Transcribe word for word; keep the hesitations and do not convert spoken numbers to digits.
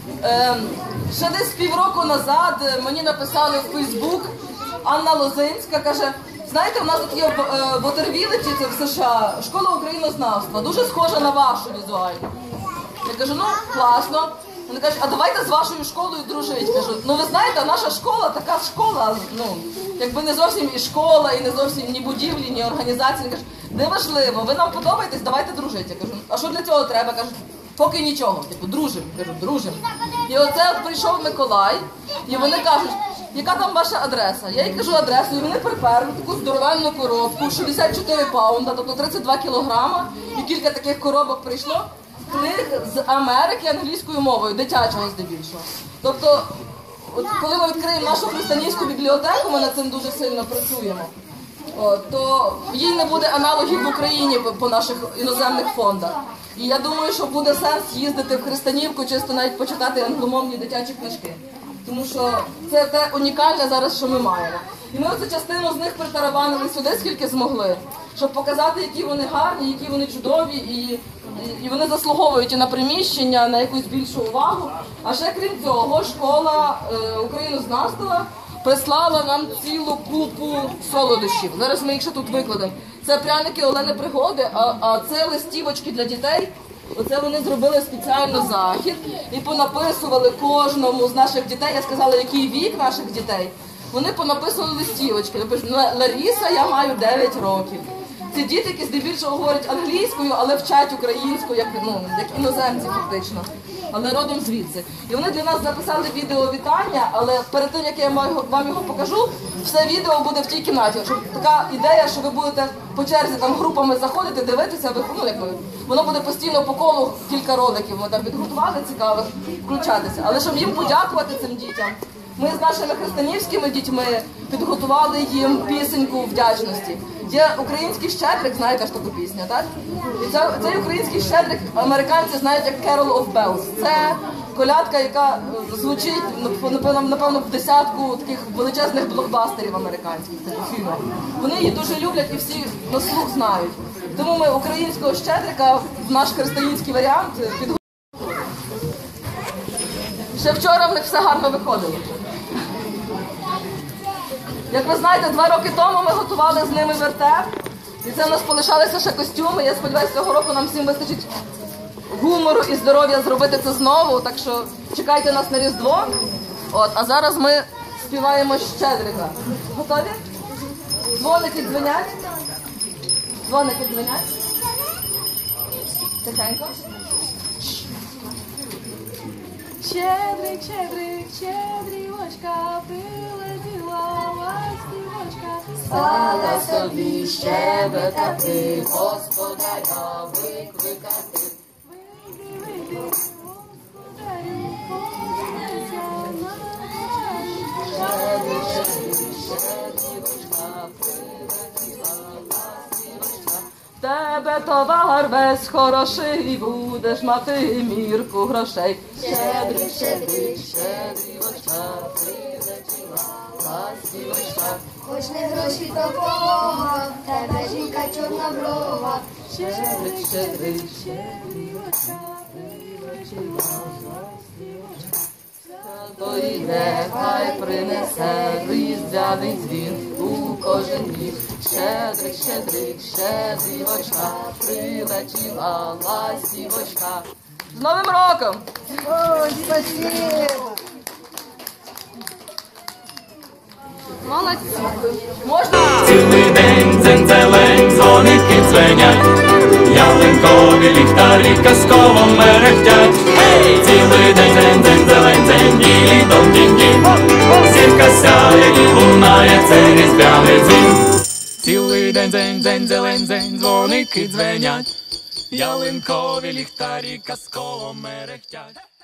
Е, ще десь півроку назад мені написали в Фейсбук Анна Лозинська, каже, знаєте, у нас тут є в Вотервілеті, це в США, школа українознавства, дуже схожа на вашу візуально. Я кажу, ну, класно. Вони кажуть, а давайте з вашою школою дружити. Кажу, ну ви знаєте, наша школа така школа, ну, якби не зовсім і школа, і не зовсім ні будівлі, ні організації. Вони кажуть, неважливо, ви нам подобаєтесь, давайте дружити. Я кажу, а що для цього треба? Кажуть, поки нічого, типу, дружимо. Кажу, дружимо. І оце от прийшов Миколай, і вони кажуть, яка там ваша адреса? Я їй кажу адресу, і вони приперли таку здоровенну коробку, шістдесят чотири паунда, тобто тридцять два кілограма, і кілька таких коробок прийшло. Книг з Америки англійською мовою, дитячого здебільшого. Тобто, от коли ми відкриємо нашу християнську бібліотеку, ми над цим дуже сильно працюємо, от, то їй не буде аналогів в Україні по наших іноземних фондах. І я думаю, що буде сенс їздити в Христанівку, чисто навіть почитати англомовні дитячі книжки. Тому що це те унікальне зараз, що ми маємо. І ми оцю частину з них притарабанили сюди, скільки змогли, щоб показати, які вони гарні, які вони чудові, і, і вони заслуговують і на приміщення, на якусь більшу увагу. А ще крім цього, школа е, українознавства прислала нам цілу купу солодощів. Зараз ми їх ще тут викладемо. Це пряники Олени Пригоди, а, а це листівочки для дітей. Оце вони зробили спеціально захід і понаписували кожному з наших дітей, я сказала, який вік наших дітей, вони понаписували листівочки. Ларіса, я маю дев'ять років. Ці діти, які здебільшого говорять англійською, але вчать українську, як, ну, як іноземці фактично, але родом звідси. І вони для нас записали відео-вітання, але перед тим, як я вам його покажу, все відео буде в тій кімнаті. Щоб така ідея, що ви будете по черзі там групами заходити, дивитися, ви, ну, якби, воно буде постійно по колу кілька роликів, ми там підготували цікавих, включатися. Але щоб їм подякувати цим дітям, ми з нашими християнськими дітьми підготували їм пісеньку вдячності. Є український щедрик, знаєте ж таку пісню, так? І цей, цей український щедрик американці знають як Carol of Bells. Це колядка, яка звучить, напевно, в десятку таких величезних блокбастерів американських, таких фільмів. Вони її дуже люблять і всі на слух знають. Тому ми українського щедрика в наш християнський варіант підготували. Ще вчора в них все гарно виходило. Як ви знаєте, два роки тому ми готували з ними вертеп, і це в нас полишалися ще костюми. Я сподіваюся, цього року нам всім вистачить гумору і здоров'я зробити це знову, так що чекайте нас на Різдво. От, а зараз ми співаємо щедрика. Готові? Дзвоники дзвонять. Дзвоники дзвонять. Тихенько. Щедрик, щедрик, щедрівочка, прилетіла ластівочка, стала собі щебетати, господаря викликати. Вийди, вийди, господарю, подивися на щедрик, щедрик, щедрівочка, прилетіла ластівочка. В тебе товар весь хороший, будеш мати мірку грошей. Щедрик, щедрик, щедрівочка, прилетіла ластівочка. Хоч не гроші, то Бога, в тебе жінка чорноброва. Щедрик, щедрик, щедрівочка, прилетіла ластівочка. Святої нехай принесе різдвяний дзвін у кожен дім. Щедрик, щедрик, щедрівочка, прилетіла ластівочка. З Новим роком! Ой, спасибо! Молодці! Можна? Цілий день дзень-зелень, дзвоники дзвенять, ялинкові ліхтарі казково мерехтять. Hey! Цілий день дзень-дзень-зелень, дзень, ділі дом дінь-дінь, зірка сяє і лунає, це різдвяний дзвін. Цілий день дзень-дзень-зелень, дзень, дзвоники дзвенять, ялинкові ліхтарі казково мерехтять.